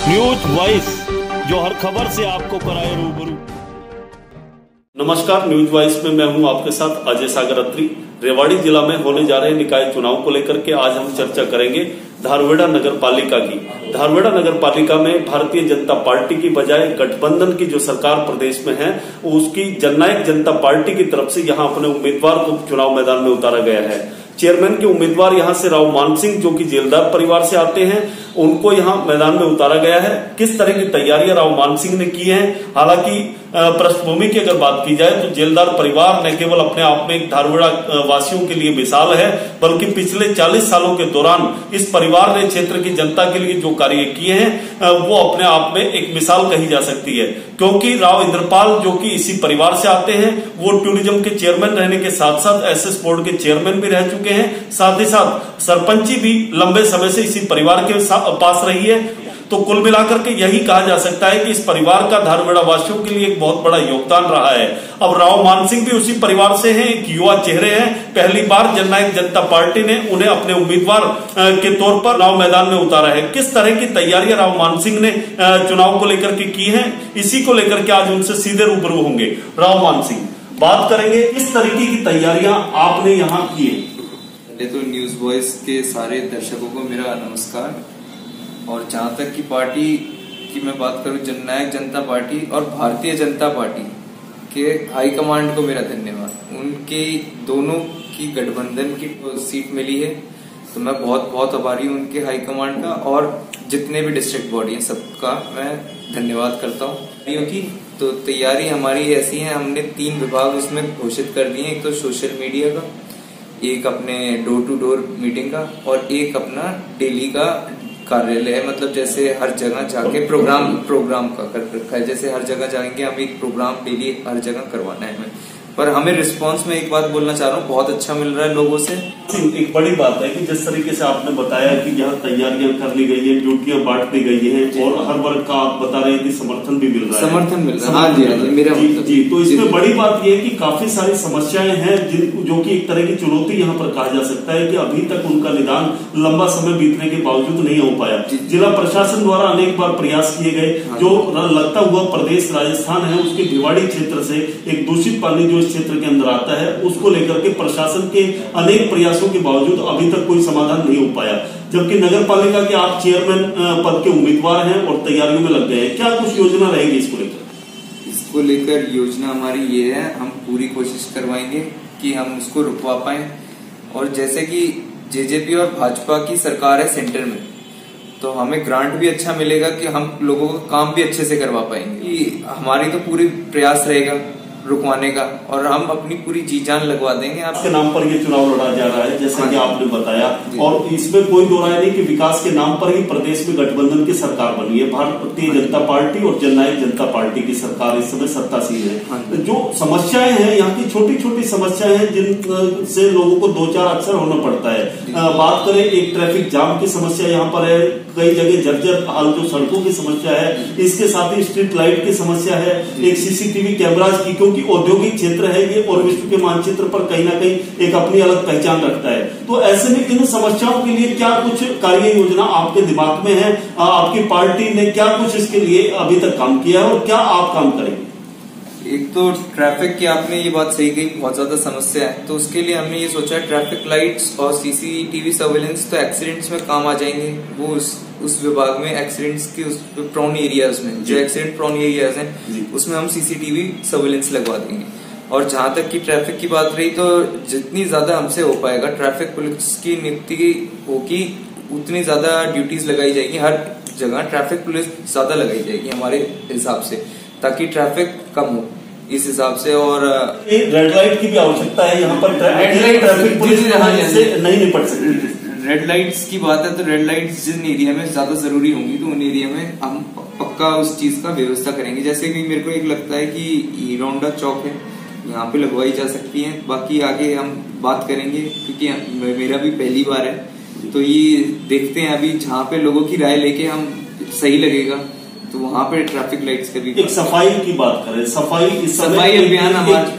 News voice, जो हर खबर से आपको कराए रूबरू। नमस्कार, न्यूज वॉइस में मैं हूं आपके साथ अजय सागर अत्री। रेवाड़ी जिला में होने जा रहे निकाय चुनाव को लेकर के आज हम चर्चा करेंगे धारवेड़ा नगर पालिका की। धारवेड़ा नगर पालिका में भारतीय जनता पार्टी की बजाय गठबंधन की जो सरकार प्रदेश में है, उसकी जननायक जनता पार्टी की तरफ से यहां अपने उम्मीदवार को चुनाव मैदान में उतारा गया है। चेयरमैन के उम्मीदवार यहां से राव मान सिंह, जो कि जेलदार परिवार से आते हैं, उनको यहां मैदान में उतारा गया है। किस तरह की तैयारियां राव मान सिंह ने की हैं? हालांकि पृष्ठभूमि की अगर बात की जाए तो जेलदार परिवार न केवल अपने आप में एक धारवेड़ा वासियों के लिए मिसाल है, बल्कि पिछले 40 सालों के दौरान इस परिवार ने क्षेत्र की जनता के लिए जो कार्य किए हैं वो अपने आप में एक मिसाल कही जा सकती है। क्योंकि राव इंद्रपाल, जो कि इसी परिवार से आते हैं, वो टूरिज्म के चेयरमैन रहने के साथ साथ एसएस बोर्ड के चेयरमैन भी रह चुके हैं। साथ ही साथ सरपंची भी लंबे समय से इसी परिवार के पास रही है। तो कुल मिलाकर के यही कहा जा सकता है कि इस परिवार का धारवेड़ा वासियों के लिए एक बहुत बड़ा योगदान रहा है। अब राव मान सिंह भी उसी परिवार से हैं, एक युवा चेहरे हैं। पहली बार जननायक जनता पार्टी ने उन्हें अपने उम्मीदवार के तौर पर चुनाव मैदान में उतारा है। किस तरह की तैयारियां राव मान सिंह ने चुनाव को लेकर के की है, इसी को लेकर के आज उनसे सीधे रूबरू होंगे। राव मान सिंह, बात करेंगे इस तरीके की तैयारियां आपने यहाँ की है। पहले तो न्यूज वॉइस के सारे दर्शकों को मेरा नमस्कार। और जहाँ तक की पार्टी की मैं बात करूँ, जननायक जनता पार्टी और भारतीय जनता पार्टी के हाईकमांड को मेरा धन्यवाद। उनके दोनों की गठबंधन की सीट मिली है, तो मैं बहुत बहुत आभारी हूँ उनके हाईकमांड का, और जितने भी डिस्ट्रिक्ट बॉडी हैं सबका मैं धन्यवाद करता हूँ। क्योंकि तो तैयारी हमारी ऐसी है, हमने 3 विभाग उसमें घोषित कर दिए। एक तो सोशल मीडिया का, एक अपने डोर टू डोर मीटिंग का, और एक अपना डेली का कार्यालय है। मतलब जैसे हर जगह जाके प्रोग्राम का कर रखा है। जैसे हर जगह जाएंगे हम, एक प्रोग्राम डेली हर जगह करवाना है हमें। पर हमें रिस्पांस में एक बात बोलना चाह रहा हूँ, बहुत अच्छा मिल रहा है लोगों से। एक बड़ी बात है कि जिस तरीके से आपने बताया कि यहाँ तैयारियां कर ली गई है, ड्यूटियां बांट दी गई है, और हर वर्ग का आप बता रहे हैं कि समर्थन भी मिल रहा है। समर्थन मिल रहा है, हाँ जी, मेरा जी। तो इसमें बड़ी बात यह है कि काफी सारी समस्याएं हैं जो कि एक तरह की चुनौती यहाँ पर कहा जा सकता है कि अभी तक उनका निदान लंबा समय बीतने के बावजूद नहीं हो पाया। जिला प्रशासन द्वारा अनेक बार प्रयास किए गए। जो लगता हुआ प्रदेश राजस्थान है, उसके भिवाड़ी क्षेत्र से एक दूषित पानी जो क्षेत्र के अंदर आता है, उसको लेकर के प्रशासन के अनेक प्रयासों के बावजूद अभी तक कोई समाधान नहीं हो पाया। जबकि नगर पालिका के आप चेयरमैन पद के उम्मीदवार हैं और तैयारियों में लग गए हैं, क्या कुछ योजना रहेगी इसको लेकर? इसको लेकर योजना हमारी ये है, हम पूरी कोशिश करवाएंगे कि हम उसको रुकवा पाए। और जैसे कि जेजेपी और भाजपा की सरकार है सेंटर में, तो हमें ग्रांट भी अच्छा मिलेगा कि हम लोगों का काम भी अच्छे से करवा पाएंगे। हमारी तो पूरी प्रयास रहेगा रुकवाने का, और हम अपनी पूरी जी जान लगवा देंगे। आपके नाम पर ये चुनाव लड़ा जा रहा है, जैसा कि आपने बताया, और इसमें कोई दो राय नहीं कि विकास के नाम पर ही प्रदेश में गठबंधन की सरकार बनी है। भारतीय जनता पार्टी और जननायक जनता पार्टी की सरकार इस समय सत्तासीन है। जो समस्याएं हैं, यहाँ की छोटी छोटी समस्याएं हैं जिन से लोगों को 2-4 अक्सर होना पड़ता है। बात करें, एक ट्रैफिक जाम की समस्या यहाँ पर है, कई जगह जर्जर हाल जो सड़कों की समस्या है, इसके साथ ही स्ट्रीट लाइट की समस्या है, एक सीसीटीवी कैमराज की, क्योंकि औद्योगिक क्षेत्र है ये और विश्व के मानचित्र पर कहीं ना कहीं एक अपनी अलग पहचान रखता है। तो ऐसे में इन समस्याओं के लिए क्या कुछ कार्य योजना आपके दिमाग में है? आपकी पार्टी ने क्या कुछ इसके लिए अभी तक काम किया है और क्या आप काम करेंगे? एक तो ट्रैफिक की आपने ये बात सही कही, बहुत ज्यादा समस्या है। तो उसके लिए हमने ये सोचा है ट्रैफिक लाइट्स और सीसीटीवी सर्वेलेंस तो एक्सीडेंट्स में काम आ जाएंगे। वो उस विभाग में एक्सीडेंट्स की उस प्रोन एरियाज में, जो एक्सीडेंट प्रोन एरियाज हैं, उसमें हम सीसीटीवी सर्वेलेंस लगवा देंगे। और जहां तक की ट्रैफिक की बात रही, तो जितनी ज्यादा हमसे हो पाएगा ट्रैफिक पुलिस की नियुक्ति होगी, उतनी ज्यादा ड्यूटीज लगाई जाएगी। हर जगह ट्रैफिक पुलिस ज्यादा लगाई जाएगी हमारे हिसाब से, ताकि ट्रैफिक कम हो इस हिसाब से। और रेड लाइट की भी आवश्यकता है यहाँ पर, ट्रैफिक पुलिस से नहीं निपट सकती। रेड लाइट्स की बात है तो रेड लाइट्स जिन एरिया में ज्यादा जरूरी होंगी, तो उन एरिया में हम पक्का उस चीज का व्यवस्था करेंगे। जैसे कि मेरे को एक लगता है कि हीरोंडा चौक है, यहाँ पे लगवाई जा सकती है। बाकी आगे हम बात करेंगे, क्योंकि मेरा भी पहली बार है, तो ये देखते हैं अभी जहाँ पे लोगों की राय लेके हम सही लगेगा तो वहाँ पे ट्रैफिक लाइट्स का भी। एक सफाई की बात करें, सफाई अभियान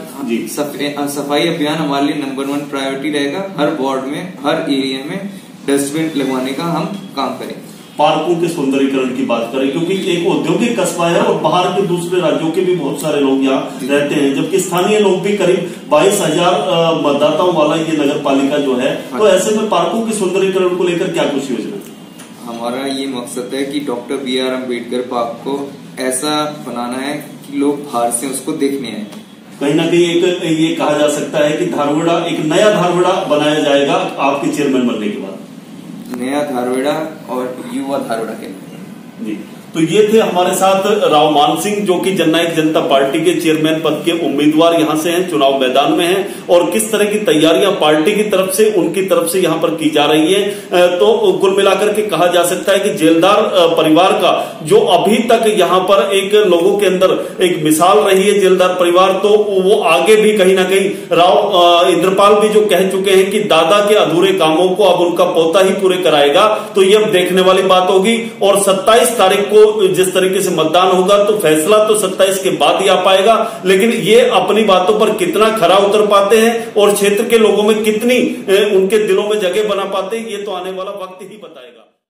सफाई अभियान हमारे लिए नंबर 1 प्रायोरिटी रहेगा। हर वार्ड में, हर एरिया में डस्टबिन लगवाने का हम काम करेंगे। पार्कों के सौंदर्यीकरण की बात करें, क्योंकि एक औद्योगिक कस्बा है और बाहर के दूसरे राज्यों के भी बहुत सारे लोग यहाँ रहते हैं, जबकि स्थानीय लोग भी करीब 22,000 मतदाताओं वाला ये नगर पालिका जो है। तो ऐसे में पार्कों के सौंदर्यीकरण को लेकर क्या कुछ योजना है? हमारा ये मकसद है कि डॉक्टर BR अम्बेडकर पार्क को ऐसा बनाना है कि लोग बाहर से उसको देखने आए। कहीं ना कहीं एक ये कहा जा सकता है कि धारवेड़ा, एक नया धारवेड़ा बनाया जाएगा आपके चेयरमैन बनने के बाद। नया धारवेड़ा और युवा धारवेड़ा के जी। तो ये थे हमारे साथ राव मान सिंह, जो कि जननायक जनता पार्टी के चेयरमैन पद के उम्मीदवार यहाँ से हैं, चुनाव मैदान में हैं, और किस तरह की तैयारियां पार्टी की तरफ से, उनकी तरफ से यहाँ पर की जा रही है। तो कुल मिलाकर के कहा जा सकता है कि जेलदार परिवार का जो अभी तक यहाँ पर एक लोगों के अंदर एक मिसाल रही है जेलदार परिवार, तो वो आगे भी कहीं ना कहीं राव इंद्रपाल भी जो कह चुके हैं कि दादा के अधूरे कामों को अब उनका पोता ही पूरे कराएगा। तो ये अब देखने वाली बात होगी, और 27 तारीख को जिस तरीके से मतदान होगा तो फैसला तो 27 के बाद ही आ पाएगा, लेकिन ये अपनी बातों पर कितना खरा उतर पाते हैं और क्षेत्र के लोगों में कितनी उनके दिलों में जगह बना पाते हैं, ये तो आने वाला वक्त ही बताएगा।